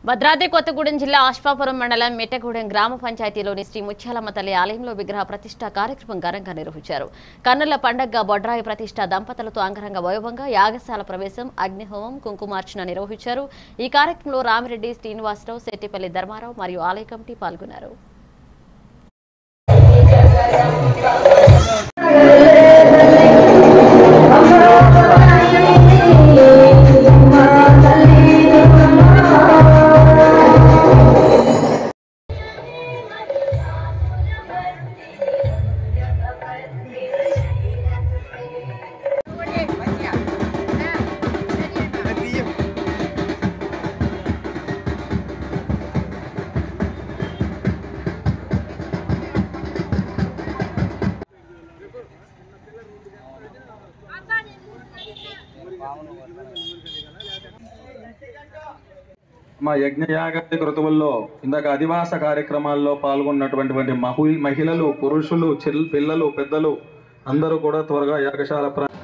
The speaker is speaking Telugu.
భద్రాద్రి కొత్తగూడెం జిల్లా అశ్వాపురం మండలం మెట్టగూడెం గ్రామ పంచాయతీలోని శ్రీ ముత్యాలమ్మ తల్లి ఆలయంలో విగ్రహ ప్రతిష్ఠ కార్యక్రమం ఘనంగా నిర్వహించారు. కన్నుల పండగగా బొడ్రాయి ప్రతిష్ఠ దంపతులతో అంగరంగ వైభవంగా యాగశాల ప్రవేశం, అగ్నిహోమం, కుంకుమార్చన నిర్వహించారు. ఈ కార్యక్రమంలో రామిరెడ్డి, శ్రీనివాసరావు, శెట్టిపల్లి ధర్మారావు మరియు ఆలయ కమిటీ పాల్గొన్నారు. మా యజ్ఞయాగాది కృతువుల్లో ఇందాక అధివాస కార్యక్రమాల్లో పాల్గొన్నటువంటి మహిళలు, పురుషులు, పిల్లలు, పెద్దలు అందరూ కూడా త్వరగా యాగశాల